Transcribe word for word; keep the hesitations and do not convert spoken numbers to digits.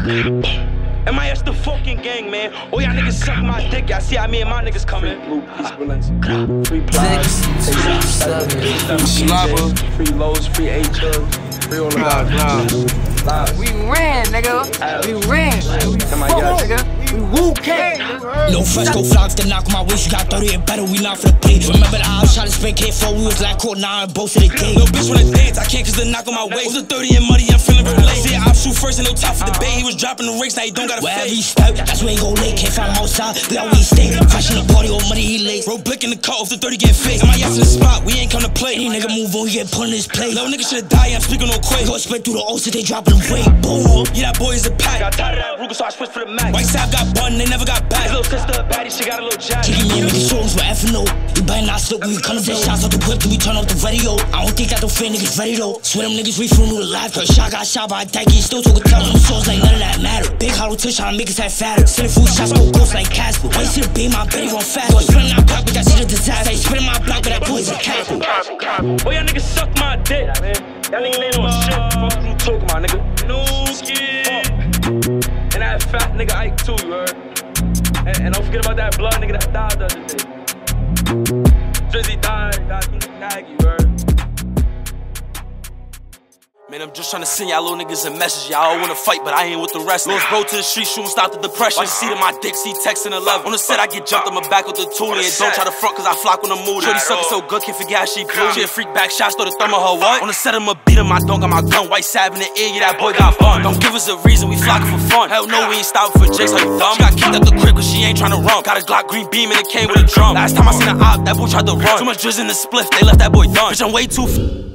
M I S the fucking gang, man. All y'all niggas suck my dick. Y'all see how me and my niggas coming. Free plies, free Slobber, free lows, free H-Ups, free all of that. We ran, nigga. We ran. We fuck, nigga. We woo came. Lil Fresco vlogs to knock on my waist. You got thirty and better, we not for the play. Remember the house shot a spin K four, we was like court nine and both of the day. Little bitch wanna dance, I can't cause the knock on my waist. Was a thirty and muddy, I'm feeling relate. See, I shoot first and no top for the bait. He was dropping the rakes, now he don't got a Wherever face. he step, that's where he go late. Can't find him outside, we always stay. Crashing the party, old money, he late. Bro, blick in the car, off the thirty get fixed. M I S in the spot, we ain't come to play. Any nigga move on, he get put in his place. Little nigga should've died, I'm speaking on quick. Go spit through the ocean, they dropping the weight. Boom. Yeah, that boy is a pack. Got tired of that Ruger, so I switched for the Mac. White Sap got bun, they never got back. His little sister a baddie, she got a little jack. Kicking me and making songs with F N O. You better not slip when we come to this. Shots out the whip till we turn off the radio. I don't think that the fan niggas ready though. Swear them niggas reach for new to life. Cause shot got shot by a dyke, he still took a tell them songs like none of that matter. Big hollow tush trying to make us head fatter. Sending food shots, go ghost like Casper. When you see the beam, my baby run fast. So I spinning my block, but I see the disaster. Spinning my block, but that boy's a cat. Boy, y'all niggas suck my dick, man. Y'all niggas ain't on shit. Fuck you talking about, nigga. No kid. And that fat nigga Ike too, you heard? And, and don't forget about that blood nigga that died the other day. Drizzy died, got Naggy, you heard? Man, I'm just trying to send y'all little niggas a message. Y'all all wanna fight, but I ain't with the rest. Lost bro to the street, shooting, stop the depression. Watch the seat of my dick, see texting eleven. On the set, I get jumped on my back with the toolie. And don't try to front, cause I flock when I'm moody. Shorty suckin' so good, can't forget how she blew. She a freak back shot, throw the thumb on her what? On the set, I'ma beat him, I don't got my gun. White Sab in the ear, yeah, that boy got bun. Don't give us a reason, we flockin' for fun. Hell no, we ain't stopping for jigs, how you dumb? She got kicked out the crib, cause she ain't tryna run. Got a Glock green beam and it came with a drum. Last time I seen an op, that boy tried to run. Too much drizz in the spliff, they left that boy done. Bitch, I'm way too f